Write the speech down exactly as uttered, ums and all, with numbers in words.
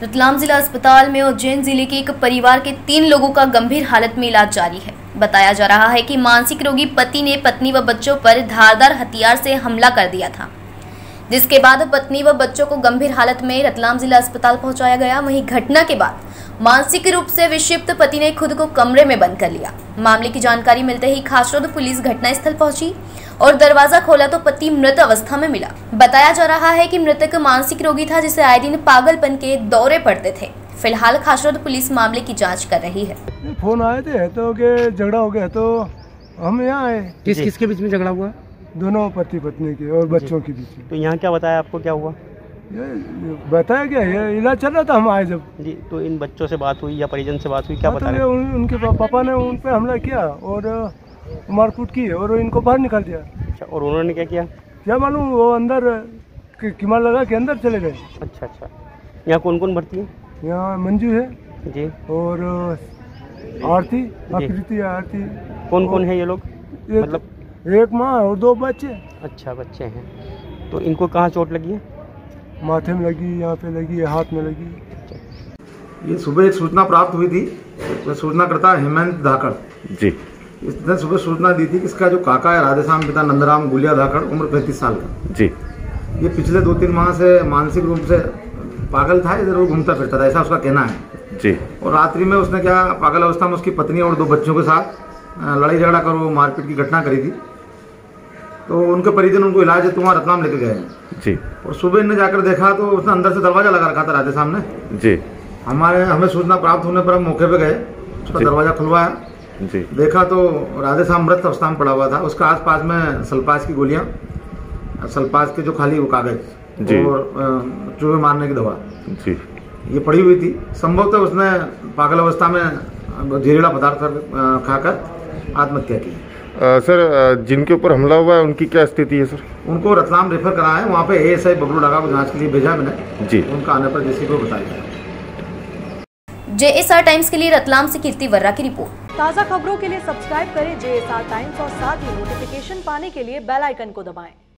रतलाम जिला अस्पताल में उज्जैन जिले के एक परिवार के तीन लोगों का गंभीर हालत में इलाज जारी है। बताया जा रहा है कि मानसिक रोगी पति ने पत्नी व बच्चों पर धारदार हथियार से हमला कर दिया था, जिसके बाद पत्नी व बच्चों को गंभीर हालत में रतलाम जिला अस्पताल पहुंचाया गया। वहीं घटना के बाद मानसिक रूप से विक्षिप्त पति ने खुद को कमरे में बंद कर लिया। मामले की जानकारी मिलते ही खासरोद पुलिस घटनास्थल पहुंची और दरवाजा खोला तो पति मृत अवस्था में मिला। बताया जा रहा है कि मृतक मानसिक रोगी था, जिसे आए दिन पागलपन के दौरे पड़ते थे। फिलहाल खासरोद पुलिस मामले की जांच कर रही है। फोन आए थे तो के झगड़ा हो गया तो हम यहाँ आए। किस किस के बीच में झगड़ा हुआ? दोनों पति पत्नी के और बच्चों के बीच में। तो यहाँ क्या बताया आपको, क्या हुआ? ये बताया क्या, ये इलाज चल रहा था, हम आए जब। जी, तो इन बच्चों से बात हुई या परिजन से बात हुई, क्या बता रहे हैं? उन, उनके पापा ने उन पे हमला किया और मारकूट की और इनको बाहर निकाल दिया। अच्छा, और उन्होंने क्या किया? क्या मालूम, वो अंदर कीमत लगा के अंदर चले गए। अच्छा अच्छा, यहाँ कौन कौन भर्ती है? यहाँ मंजू है जी, और आरती, आकृति, आरती। कौन कौन है ये लोग? मतलब एक माँ और दो बच्चे। अच्छा, बच्चे हैं। तो इनको कहाँ चोट लगी है? माथे में लगी, यहाँ पे लगी, हाथ में लगी। ये सुबह एक सूचना प्राप्त हुई थी। सूचना करता हेमंत धाकड़ जी। इसने सुबह सूचना दी थी कि इसका जो काका है राधेश्याम पिता नंदराम गुलिया धाकड़, उम्र पैंतीस साल का जी। ये पिछले दो तीन माह से मानसिक रूप से पागल था, इधर वो घूमता फिरता था, ऐसा उसका कहना है जी। और रात्रि में उसने क्या पागल अवस्था में उसकी पत्नी और दो बच्चों के साथ लड़ाई झगड़ा कर वो मारपीट की घटना करी थी। तो उनके परिजन उनको इलाज हेतु वहाँ रतलाम लेके गए जी। और सुबह इन्हें जाकर देखा तो उसने अंदर से दरवाजा लगा रखा था राधेश्याम ने जी। हमारे हमें सूचना प्राप्त होने पर हम मौके पे गए, उसका दरवाजा खुलवाया जी। देखा तो राधेश्याम मृत अवस्था में पड़ा हुआ था। उसका आसपास में सल्पास की गोलियां, सल्पास के जो खाली वो कागज और चूहे मारने की दवा जी ये पड़ी हुई थी। संभवतः उसने पागल अवस्था में जहरीला पदार्थ खाकर आत्महत्या की। आ, सर, जिनके ऊपर हमला हुआ है उनकी क्या स्थिति है सर? उनको रतलाम रेफर करा है, वहाँ पे एएसआई बबलू डागा को जांच के लिए भेजा मैंने जी। उनका आने पर जैसे को बताया। जेएसआर टाइम्स के लिए रतलाम से कीर्ति वर्रा की रिपोर्ट। ताज़ा खबरों के लिए सब्सक्राइब करें जेएसआर टाइम्स और साथ ही नोटिफिकेशन पाने के लिए बेल आइकन को दबाएं।